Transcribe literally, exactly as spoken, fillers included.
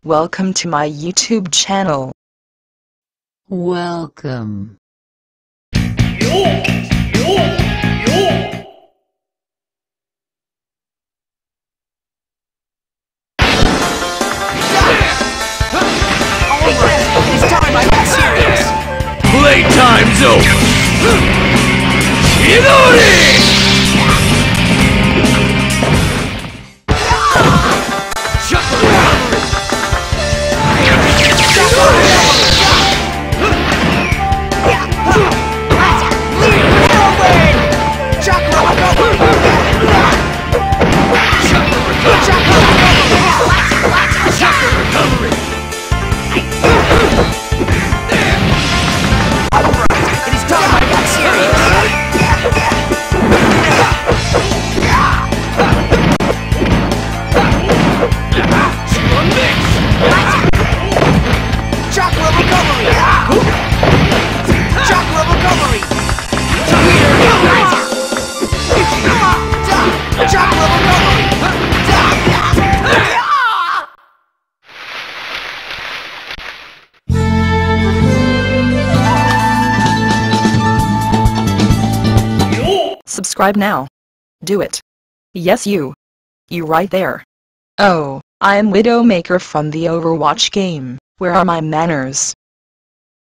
Welcome to my YouTube channel. Welcome. Playtime's over! Chidori! Subscribe now. Do it. Yes, you. You right there. Oh, I am Widowmaker from the Overwatch game. Where are my manners?